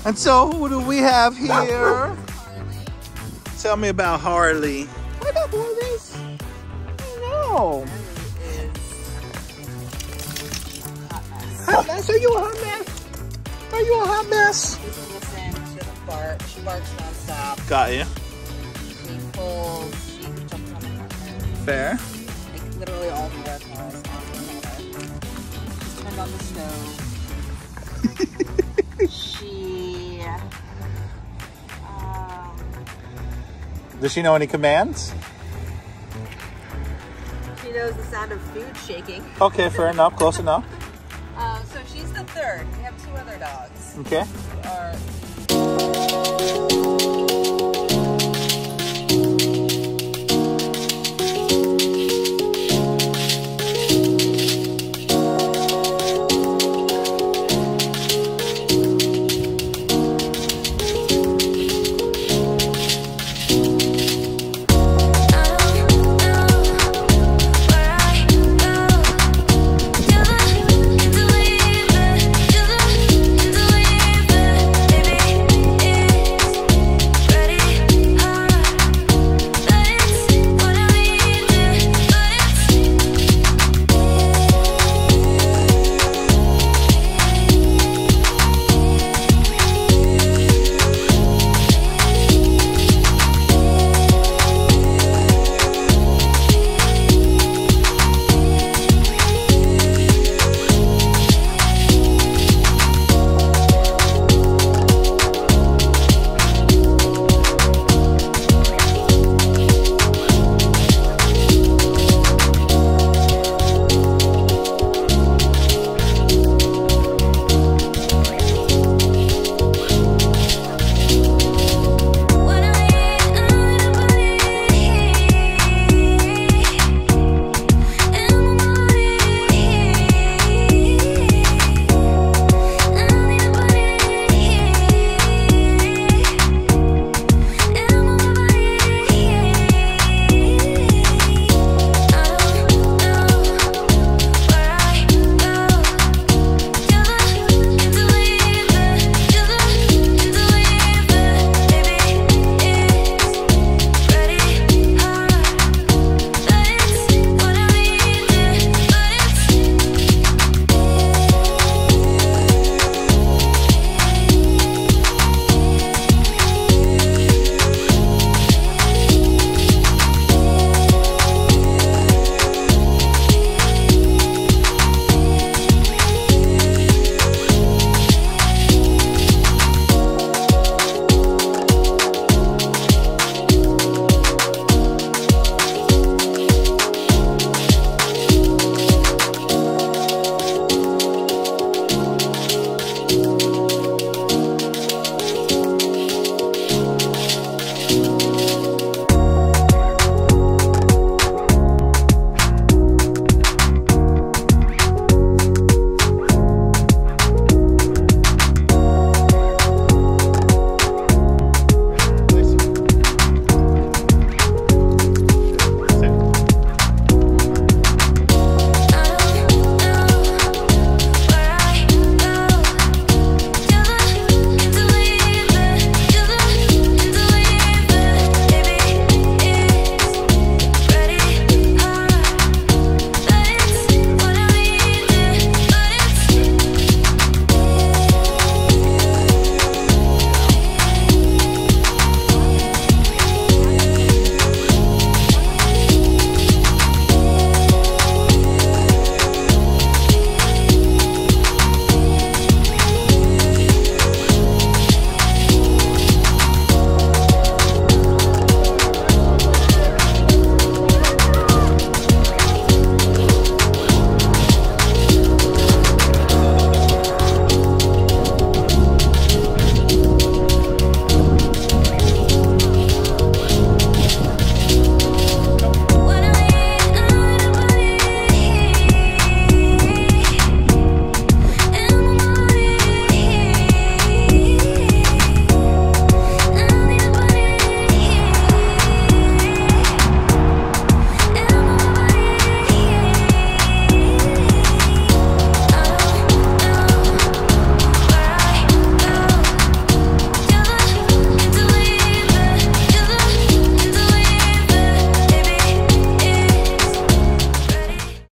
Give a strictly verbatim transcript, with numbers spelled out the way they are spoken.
And so, who do we have here? Harly. Tell me about Harly. What up, boys? No. Hot mess? Are you a hot mess? Are you a hot mess? She doesn't listen. She doesn't bark. She barks nonstop. Got you. She pulls. She jumps on the counter. Fair. Like literally all the air calls on the counter. She's turned on the stove. she. Um, Does she know any commands? she knows the sound of food shaking. Okay, fair enough. Close enough. Um, so she's the third. We have two other dogs. Okay. Who are